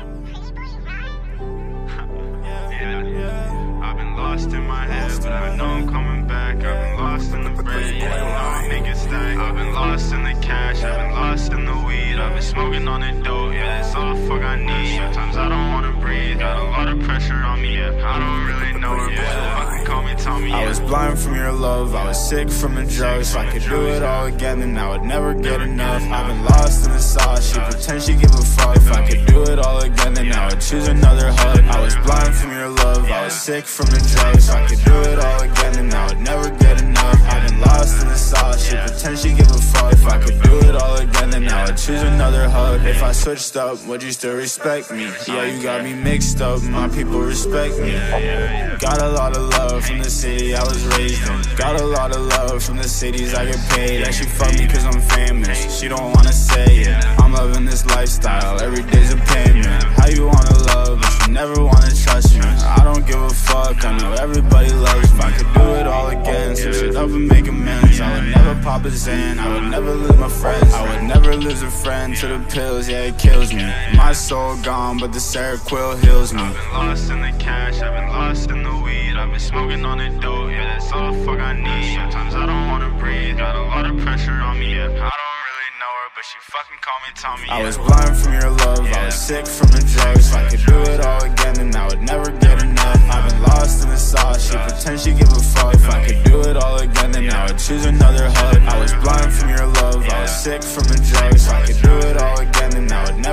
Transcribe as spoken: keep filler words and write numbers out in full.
Yeah, I've been lost in my head, but I know I'm coming back. I've been lost in the bread, yeah, you know I make it stack. I've been lost in the cash, I've been lost in the weed. I've been smoking on the dope, yeah, that's all the fuck I need. Sometimes I don't wanna breathe, got a lot of pressure on me, yeah. I don't really know her, but she'll fucking call me Tommy, yeah. I was blind from your love, I was sick from the drugs. If I could do it all again, then I would never get enough. I've been lost in the sauce, she pretends she give a fuck. If I could do it all again, then I would choose another hug. I was blind from your love, I was sick from the drugs. If I could do it all again, then I would never get enough. I've been lost in the sauce, she pretends she give a fuck. If I could do it all again, then I would choose another hug. If I switched up, would you still respect me? Yeah, you got me mixed up, my people respect me. Got a lot of love from the city I was raised in. Got a lot of love from the cities I get paid. And she fuck me cause I'm famous, she don't wanna say it. I'm loving this lifestyle, every day's a payment. How you wanna love, but you never wanna trust me. I don't give a fuck, I know everybody loves me. If I could do it all again, switch it up and make amends. I would never pop a Xan, I would never lose my friends. I would never lose a friend to the pills, yeah it kills me. My soul gone, but the Seroquel heals me. I've been lost in the cash, I've been lost in the weed. I've been smoking on the dope, yeah that's all the fuck I need. Sometimes I don't wanna breathe, got a lot of pressure on me, yeah. I don't really know her, but she fucking call me Tommy, yeah. I was blind from your love, I was sick from the drugs. If I could do it all again, then I would never get enough. I've been lost in the sauce, she pretends she give a fuck. If I could do it all again, then I would choose another hug. I was blind from your love, I was sick from the drugs. If I could do it all again, then I would never